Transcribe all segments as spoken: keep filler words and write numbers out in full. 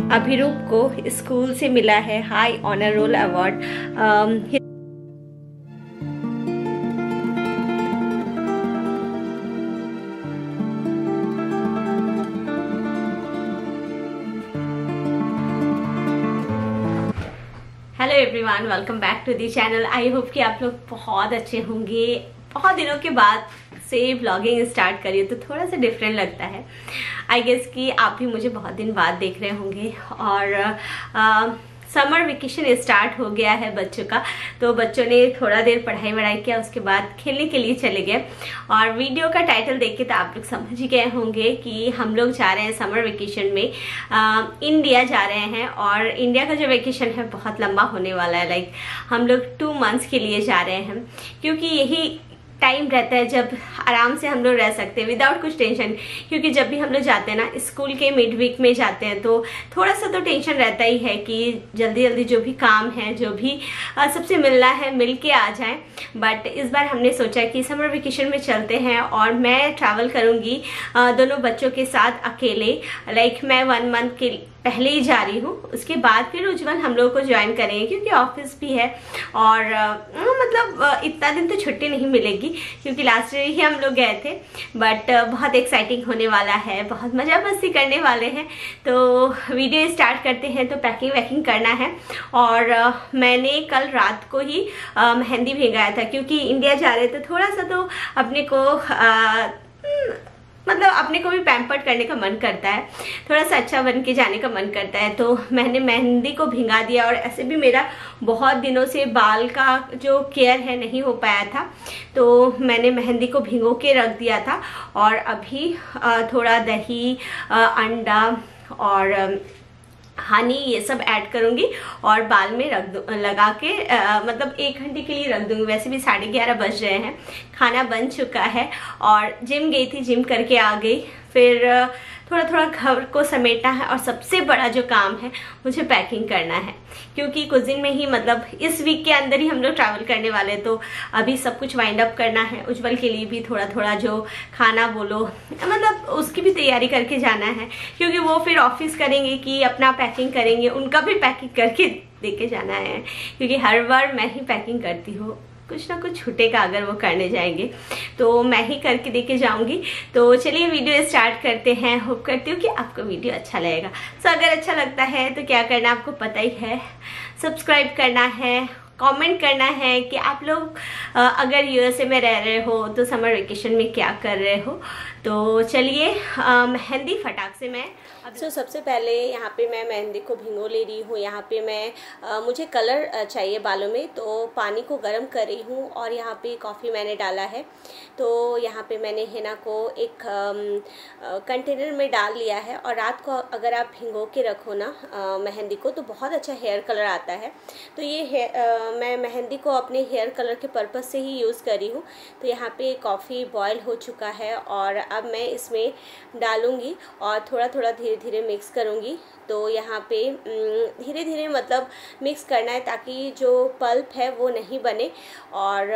अभिरूप को स्कूल से मिला है high honour roll award. Hello everyone, welcome back to the channel. I hope कि आप लोग बहुत अच्छे होंगे। बहुत दिनों के बाद से व्लॉगिंग स्टार्ट करी तो थोड़ा सा डिफरेंट लगता है। आई गेस कि आप भी मुझे बहुत दिन बाद देख रहे होंगे। और समर वेकेशन स्टार्ट हो गया है बच्चों का, तो बच्चों ने थोड़ा देर पढ़ाई वढ़ाई किया, उसके बाद खेलने के लिए चले गए। और वीडियो का टाइटल देख के तो आप लोग समझ ही गए होंगे कि हम लोग जा रहे हैं समर वेकेशन में आ, इंडिया जा रहे हैं। और इंडिया का जो वेकेशन है बहुत लंबा होने वाला है। लाइक हम लोग टू मंथ्स के लिए जा रहे हैं, क्योंकि यही टाइम रहता है जब आराम से हम लोग रह सकते हैं विदाउट कुछ टेंशन। क्योंकि जब भी हम लोग जाते हैं ना, स्कूल के मिड वीक में जाते हैं, तो थोड़ा सा तो टेंशन रहता ही है कि जल्दी जल्दी जो भी काम है, जो भी आ, सबसे मिलना है, मिल के आ जाए। बट इस बार हमने सोचा कि समर वेकेशन में चलते हैं और मैं ट्रैवल करूँगी दोनों बच्चों के साथ अकेले। लाइक मैं वन मंथ के पहले ही जा रही हूँ, उसके बाद फिर उज्जवल हम लोग को ज्वाइन करेंगे, क्योंकि ऑफिस भी है। और आ, मतलब इतना दिन तो छुट्टी नहीं मिलेगी, क्योंकि लास्ट ईयर ही हम लोग गए थे। बट बहुत एक्साइटिंग होने वाला है, बहुत मजा मस्ती करने वाले हैं। तो वीडियो स्टार्ट करते हैं। तो पैकिंग वैकिंग करना है। और आ, मैंने कल रात को ही आ, मेहंदी भिगाया था, क्योंकि इंडिया जा रहे थे। थोड़ा सा तो अपने को आ, मतलब अपने को भी पैम्पर्ड करने का मन करता है, थोड़ा सा अच्छा बन के जाने का मन करता है। तो मैंने मेहंदी को भिगा दिया। और ऐसे भी मेरा बहुत दिनों से बाल का जो केयर है नहीं हो पाया था, तो मैंने मेहंदी को भिगो के रख दिया था। और अभी थोड़ा दही, अंडा और हनी ये सब ऐड करूंगी और बाल में रख दू लगा के आ, मतलब एक घंटे के लिए रख दूंगी। वैसे भी साढ़े ग्यारह बज रहे हैं, खाना बन चुका है। और जिम गई थी, जिम करके आ गई। फिर थोड़ा थोड़ा घर को समेटना है। और सबसे बड़ा जो काम है, मुझे पैकिंग करना है, क्योंकि कुछ दिन में ही, मतलब इस वीक के अंदर ही हम लोग ट्रैवल करने वाले। तो अभी सब कुछ वाइंड अप करना है। उज्जवल के लिए भी थोड़ा थोड़ा जो खाना बोलो, मतलब उसकी भी तैयारी करके जाना है, क्योंकि वो फिर ऑफिस करेंगे कि अपना पैकिंग करेंगे, उनका भी पैकिंग करके देके जाना है। क्योंकि हर बार मैं ही पैकिंग करती हूँ, कुछ ना कुछ छूटेगा अगर वो करने जाएंगे, तो मैं ही करके देके जाऊंगी। तो चलिए वीडियो स्टार्ट करते हैं। होप करती हूँ कि आपको वीडियो अच्छा लगेगा। सो अगर अच्छा लगता है तो क्या करना आपको पता ही है, सब्सक्राइब करना है, कमेंट करना है कि आप लोग अगर यूएसए में रह रहे हो तो समर वेकेशन में क्या कर रहे हो। तो चलिए मेहंदी फटाक से मैं सो so, सबसे पहले यहाँ पे मैं मेहंदी को भिगो ले रही हूँ। यहाँ पे मैं आ, मुझे कलर चाहिए बालों में, तो पानी को गर्म कर रही हूँ। और यहाँ पे कॉफ़ी मैंने डाला है। तो यहाँ पे मैंने हेना को एक कंटेनर में डाल लिया है। और रात को अगर आप भिगो के रखो ना आ, मेहंदी को, तो बहुत अच्छा हेयर कलर आता है। तो ये है, आ, मैं मेहंदी को अपने हेयर कलर के पर्पज़ से ही यूज़ कर रही हूँ। तो यहाँ पे कॉफ़ी बॉयल हो चुका है और अब मैं इसमें डालूँगी और थोड़ा थोड़ा धीरे धीरे मिक्स करूँगी। तो यहाँ पे धीरे धीरे मतलब मिक्स करना है, ताकि जो पल्प है वो नहीं बने। और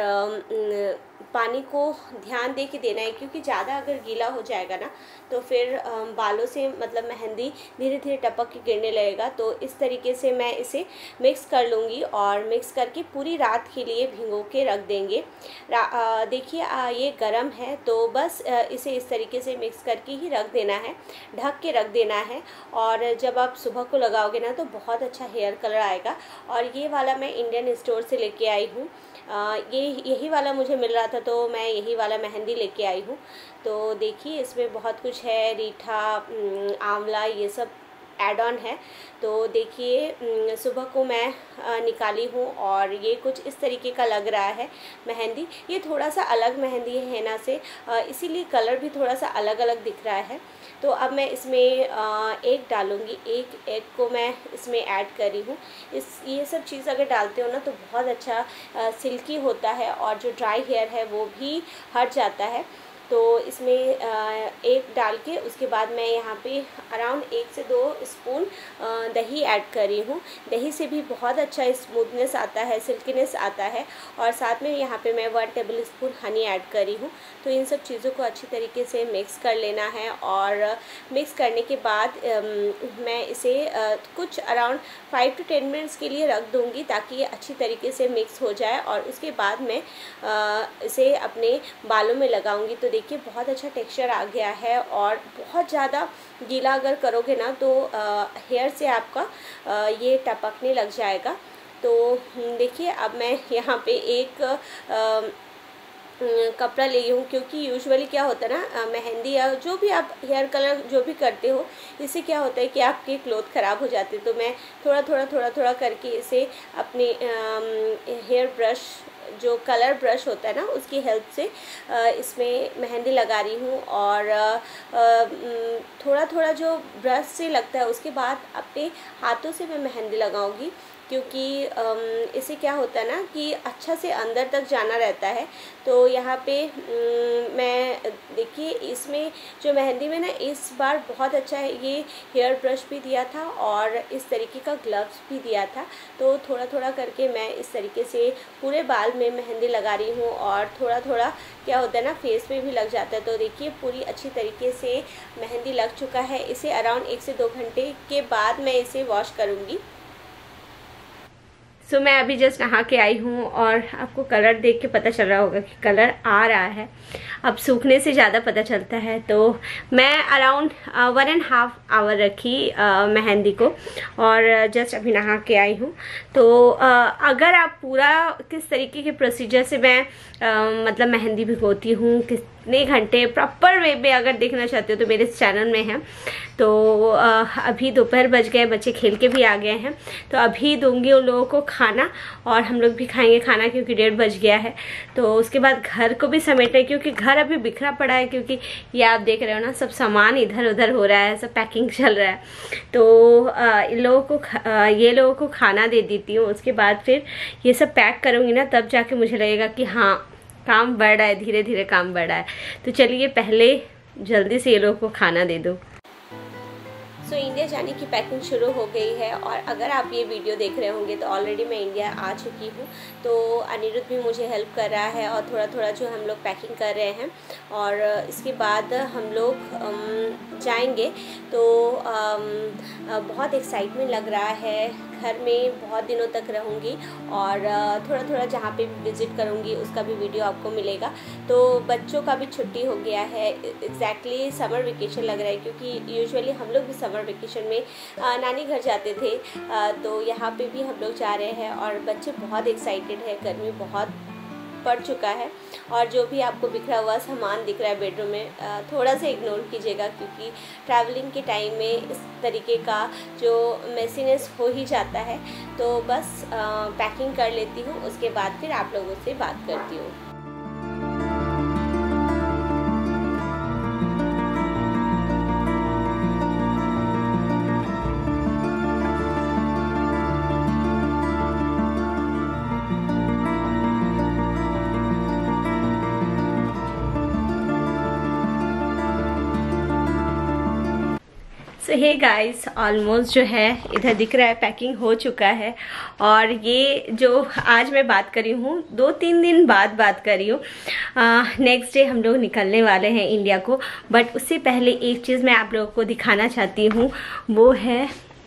पानी को ध्यान दे के देना है, क्योंकि ज़्यादा अगर गीला हो जाएगा ना, तो फिर बालों से मतलब मेहंदी धीरे धीरे टपक के गिरने लगेगा। तो इस तरीके से मैं इसे मिक्स कर लूँगी और मिक्स करके पूरी रात के लिए भिगो के रख देंगे। देखिए ये गरम है, तो बस इसे इस तरीके से मिक्स करके ही रख देना है, ढक के रख देना है। और जब आप सुबह को लगाओगे ना, तो बहुत अच्छा हेयर कलर आएगा। और ये वाला मैं इंडियन स्टोर से लेके आई हूँ। ये यही वाला मुझे मिल रहा था, तो मैं यही वाला मेहंदी लेके आई हूँ। तो देखिए इसमें बहुत कुछ है, रीठा, आंवला, ये सब ऐड ऑन है। तो देखिए सुबह को मैं निकाली हूँ और ये कुछ इस तरीके का लग रहा है मेहंदी। ये थोड़ा सा अलग मेहंदी है हेना से, इसीलिए कलर भी थोड़ा सा अलग अलग दिख रहा है। तो अब मैं इसमें एग डालूँगी। एक एग को मैं इसमें ऐड कर रही हूँ। इस ये सब चीज़ अगर डालते हो ना, तो बहुत अच्छा सिल्की होता है और जो ड्राई हेयर है वो भी हट जाता है। तो इसमें एक डाल के उसके बाद मैं यहाँ पे अराउंड एक से दो स्पून दही ऐड कर रही हूँ। दही से भी बहुत अच्छा स्मूथनेस आता है, सिल्कीनेस आता है। और साथ में यहाँ पे मैं one tablespoon honey add कर रही हूँ। तो इन सब चीज़ों को अच्छी तरीके से मिक्स कर लेना है और मिक्स करने के बाद मैं इसे कुछ around five to ten minutes के लिए रख दूँगी ताकि ये अच्छी तरीके से मिक्स हो जाए। और उसके बाद मैं इसे अपने बालों में लगाऊंगी। तो देखिए बहुत अच्छा टेक्सचर आ गया है। और बहुत ज़्यादा गीला अगर करोगे ना तो हेयर से आपका आ, ये टपकने लग जाएगा। तो देखिए अब मैं यहाँ पे एक आ, कपड़ा ली हूँ, क्योंकि यूजुअली क्या होता है ना, मेहंदी या जो भी आप हेयर कलर जो भी करते हो, इससे क्या होता है कि आपके क्लोथ ख़राब हो जाते हैं। तो मैं थोड़ा थोड़ा थोड़ा थोड़ा करके इसे अपने हेयर ब्रश, जो कलर ब्रश होता है ना, उसकी हेल्प से इसमें मेहंदी लगा रही हूँ। और थोड़ा थोड़ा जो ब्रश से लगता है उसके बाद अपने हाथों से मैं मेहंदी लगाऊंगी, क्योंकि इससे क्या होता है ना कि अच्छा से अंदर तक जाना रहता है। तो यहाँ पे मैं देखिए इसमें जो मेहंदी में ना इस बार बहुत अच्छा है, ये हेयर ब्रश भी दिया था और इस तरीके का ग्लव्स भी दिया था। तो थोड़ा थोड़ा करके मैं इस तरीके से पूरे बाल में मेहंदी लगा रही हूँ। और थोड़ा थोड़ा क्या होता है ना, फेस पे भी लग जाता है। तो देखिए पूरी अच्छी तरीके से मेहंदी लग चुका है। इसे अराउंड एक से दो घंटे के बाद मैं इसे वॉश करूँगी। सो so, मैं अभी जस्ट नहा के आई हूँ और आपको कलर देख के पता चल रहा होगा कि कलर आ रहा है। अब सूखने से ज़्यादा पता चलता है। तो मैं around one and half hour रखी uh, मेहंदी को और जस्ट अभी नहा के आई हूँ। तो uh, अगर आप पूरा किस तरीके के प्रोसीजर से मैं uh, मतलब मेहंदी भिगोती हूँ, कितने घंटे प्रॉपर वे में अगर देखना चाहते हो तो मेरे चैनल में है। तो uh, अभी दोपहर बज गए, बच्चे खेल के भी आ गए हैं। तो अभी दूंगी उन लोगों को खाना और हम लोग भी खाएंगे खाना, क्योंकि डेढ़ बज गया है। तो उसके बाद घर को भी समेटना है, क्योंकि घर अभी बिखरा पड़ा है, क्योंकि ये आप देख रहे हो ना, सब सामान इधर उधर हो रहा है, सब पैकिंग चल रहा है। तो आ, इन लोगों को आ, ये लोगों को खाना दे देती हूँ। उसके बाद फिर ये सब पैक करूँगी ना, तब जाके मुझे लगेगा कि हाँ काम बढ़ रहा है, धीरे धीरे काम बढ़ रहा है। तो चलिए पहले जल्दी से ये लोगों को खाना दे दो। सो so, इंडिया जाने की पैकिंग शुरू हो गई है। और अगर आप ये वीडियो देख रहे होंगे तो ऑलरेडी मैं इंडिया आ चुकी हूँ। तो अनिरुद्ध भी मुझे हेल्प कर रहा है और थोड़ा थोड़ा जो हम लोग पैकिंग कर रहे हैं। और इसके बाद हम लोग जाएंगे। तो बहुत एक्साइटमेंट लग रहा है। घर में बहुत दिनों तक रहूँगी और थोड़ा थोड़ा जहाँ पे भी विज़िट करूँगी उसका भी वीडियो आपको मिलेगा। तो बच्चों का भी छुट्टी हो गया है, एग्जैक्टली समर वेकेशन लग रहा है, क्योंकि यूजुअली हम लोग भी समर वेकेशन में नानी घर जाते थे। तो यहाँ पे भी हम लोग जा रहे हैं और बच्चे बहुत एक्साइटेड है। गर्मी बहुत पड़ चुका है और जो भी आपको बिखरा हुआ सामान दिख रहा है बेडरूम में, थोड़ा सा इग्नोर कीजिएगा, क्योंकि ट्रैवलिंग के टाइम में इस तरीके का जो मेसीनेस हो ही जाता है। तो बस पैकिंग कर लेती हूँ, उसके बाद फिर आप लोगों से बात करती हूँ। सो हे गाइस, ऑलमोस्ट जो है इधर दिख रहा है पैकिंग हो चुका है। और ये जो आज मैं बात करी हूँ, दो तीन दिन बाद बात करी हूँ। नेक्स्ट डे हम लोग निकलने वाले हैं इंडिया को। बट उससे पहले एक चीज़ मैं आप लोगों को दिखाना चाहती हूँ, वो है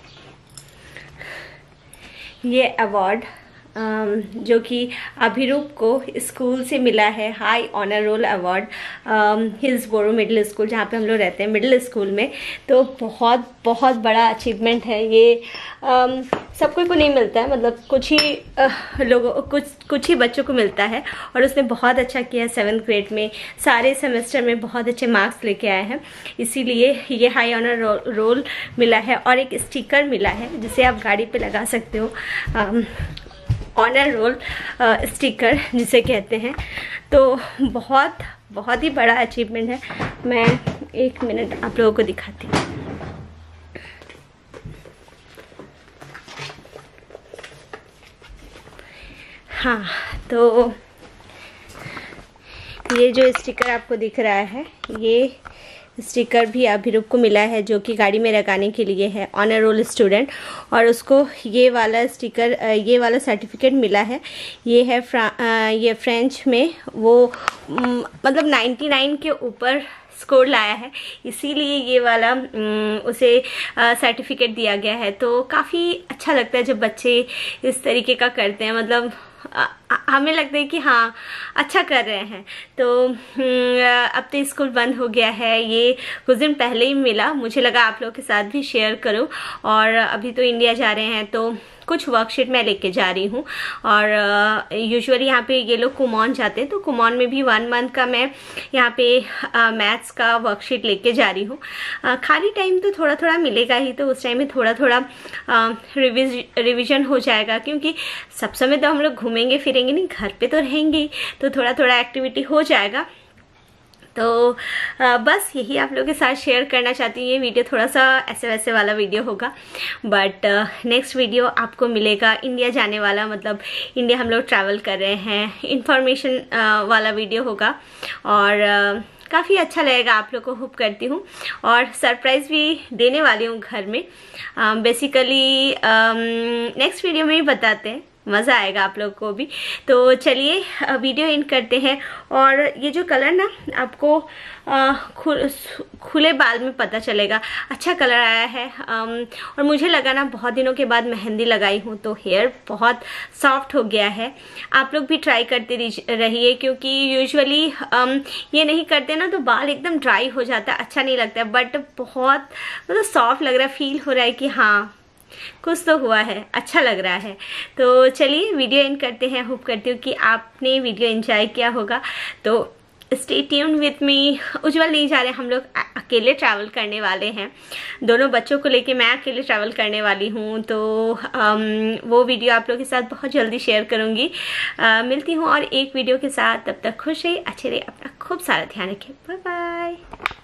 ये अवार्ड जो कि अभिरूप को स्कूल से मिला है, high honour roll award, Hillsboro middle school जहाँ पे हम लोग रहते हैं, मिडिल स्कूल में। तो बहुत बहुत बड़ा अचीवमेंट है ये। um, सब कोई को नहीं मिलता है, मतलब कुछ ही uh, लोगों कुछ कुछ ही बच्चों को मिलता है। और उसने बहुत अच्छा किया, सेवन्थ ग्रेड में सारे सेमेस्टर में बहुत अच्छे मार्क्स लेके आए हैं, इसीलिए ये हाई ऑनर रो, रोल मिला है। और एक स्टिकर मिला है जिसे आप गाड़ी पे लगा सकते हो, um, ऑनर रोल स्टिकर जिसे कहते हैं। तो बहुत बहुत ही बड़ा अचीवमेंट है। मैं एक मिनट आप लोगों को दिखाती हूँ। हाँ, तो ये जो स्टिकर आपको दिख रहा है, ये स्टिकर भी अभिरूप को मिला है, जो कि गाड़ी में लगाने के लिए है, ऑनर रोल स्टूडेंट। और उसको ये वाला स्टिकर, ये वाला सर्टिफिकेट मिला है। ये है फ्रा, ये फ्रेंच में वो मतलब निन्यानवे के ऊपर स्कोर लाया है, इसीलिए ये वाला उसे सर्टिफिकेट दिया गया है। तो काफ़ी अच्छा लगता है जब बच्चे इस तरीके का करते हैं, मतलब आ, हमें लगता है कि हाँ अच्छा कर रहे हैं। तो अब तो स्कूल बंद हो गया है, ये कुछ दिन पहले ही मिला, मुझे लगा आप लोगों के साथ भी शेयर करूं। और अभी तो इंडिया जा रहे हैं तो कुछ वर्कशीट मैं लेके जा रही हूँ। और यूजुअली यहाँ पे ये लोग कुमॉन जाते हैं, तो कुमॉन में भी वन मंथ का मैं यहाँ पे मैथ्स का वर्कशीट लेके जा रही हूँ। खाली टाइम तो थोड़ा थोड़ा मिलेगा ही, तो उस टाइम में थोड़ा थोड़ा रिविज रिविजन हो जाएगा, क्योंकि सब समय तो हम लोग घूमेंगे फिरेंगे नहीं, घर पे तो रहेंगे, तो थोड़ा थोड़ा एक्टिविटी हो जाएगा। तो आ, बस यही आप लोगों के साथ शेयर करना चाहती हूँ। ये वीडियो थोड़ा सा ऐसे वैसे वाला वीडियो होगा, बट नेक्स्ट वीडियो आपको मिलेगा इंडिया जाने वाला, मतलब इंडिया हम लोग ट्रैवल कर रहे हैं, इंफॉर्मेशन वाला वीडियो होगा। और आ, काफ़ी अच्छा लगेगा आप लोग को, होप करती हूँ। और सरप्राइज़ भी देने वाली हूँ घर में, बेसिकली नेक्स्ट वीडियो में ही बताते हैं, मज़ा आएगा आप लोग को भी। तो चलिए वीडियो इन करते हैं। और ये जो कलर ना आपको खु, खुले बाल में पता चलेगा, अच्छा कलर आया है। और मुझे लगा ना बहुत दिनों के बाद मेहंदी लगाई हूँ तो हेयर बहुत सॉफ्ट हो गया है। आप लोग भी ट्राई करते रहिए, क्योंकि यूजुअली ये नहीं करते ना तो बाल एकदम ड्राई हो जाता है, अच्छा नहीं लगता है। बट बहुत मतलब सॉफ्ट लग रहा है, फील हो रहा है कि हाँ कुछ तो हुआ है, अच्छा लग रहा है। तो चलिए वीडियो एंड करते हैं। होप करती हूँ कि आपने वीडियो एंजॉय किया होगा। तो stay tuned with me. Ujjwal नहीं जा रहे, हम लोग अकेले ट्रैवल करने वाले हैं, दोनों बच्चों को लेके मैं अकेले ट्रैवल करने वाली हूँ। तो आम, वो वीडियो आप लोगों के साथ बहुत जल्दी शेयर करूँगी। मिलती हूँ और एक वीडियो के साथ, तब तक खुश रहिए, अच्छे रहिए, अपना खूब सारा ध्यान रखिए। Bye bye.